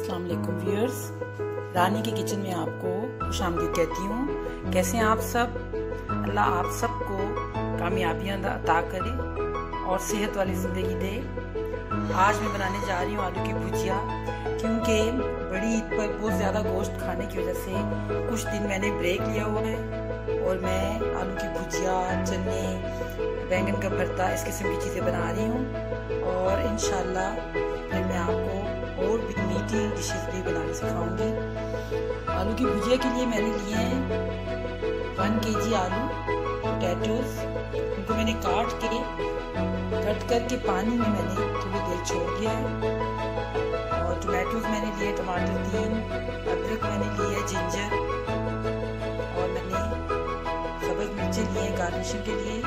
अस्सलाम वालेकुम व्यूअर्स, रानी के किचन में आपको खुशामदीद कहती हूँ। कैसे हैं आप सब? अल्लाह आप सबको कामयाबियाँ अता करे और सेहत वाली ज़िंदगी दे। आज मैं बनाने जा रही हूँ आलू की भुजिया, क्योंकि बड़ी ईद पर बहुत ज़्यादा गोश्त खाने की वजह से कुछ दिन मैंने ब्रेक लिया हुआ है और मैं आलू की भुजिया, चने, बैंगन का भरता, इस किस्म की चीज़ें बना रही हूँ। और इंशाल्लाह फिर मैं आपको और भी मीठी डिशेस भी बनाना सिखाऊंगी। आलू की भुजिया के लिए मैंने लिए हैं 1 kg आलू, पोटैटोज। उनको मैंने कट करके पानी में मैंने थोड़ी देर छोड़ दिया है। और टमाटोज मैंने लिए, टमाटर 3, अदरक मैंने लिए, जिंजर, और मैंने सब्ज़ मिर्चें लिए गार्निशिंग के लिए।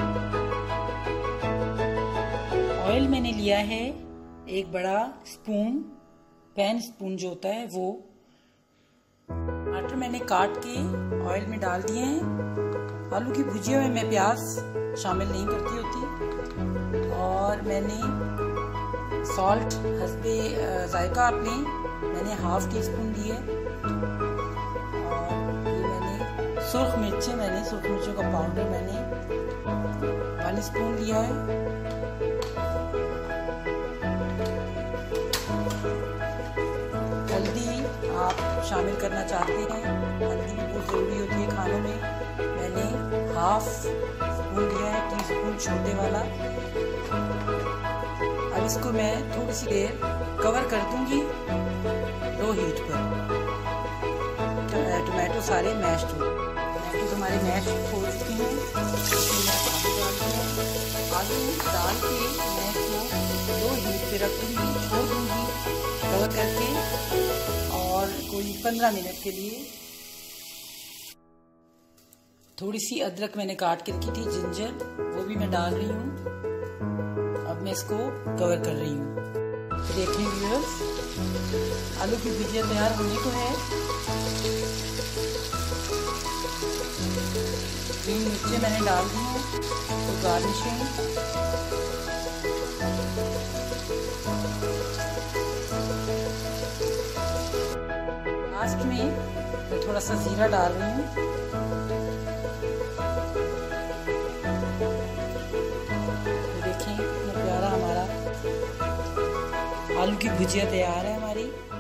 ऑयल मैंने लिया है 1 बड़ा स्पून, पैन स्पून जो होता है वो। टमाटर मैंने काट के ऑयल में डाल दिए हैं। आलू की भुजिया में मैं प्याज शामिल नहीं करती होती। और मैंने सॉल्ट हस्बे जायका अपने मैंने ½ टीस्पून लिए। और ये मैंने सुर्ख मिर्चों का पाउडर मैंने 1 स्पून लिया है। हल्दी आप शामिल करना चाहते हैं, हल्दी भी बहुत ज़रूरी होती है खानों में। मैंने ½ स्पून लिया है, टीस्पून छोटे वाला। अब इसको मैं थोड़ी सी देर कवर कर दूंगी लो हीट पर। टमाटो सारे मैश्ड हो, टमाटो हमारे मैश्ड हो चुके हैं। आलू डाल के मैं इसको लो हीट पे रख दूंगी, छोड़ दूंगी कवर करके, और कोई 15 मिनट के लिए। थोड़ी सी अदरक मैंने काट के रखी थी, जिंजर, वो भी मैं डाल रही हूँ। अब मैं इसको कवर कर रही हूँ। देखिए व्यूअर्स, आलू की भुजिया तैयार होने को है। 3 मिर्चें मैंने डाल दी हैं तो गार्निशिंग। लास्ट में मैं थोड़ा सा जीरा डाल रही हूँ। देखिए कितना प्यारा हमारा आलू की भुजिया तैयार है हमारी।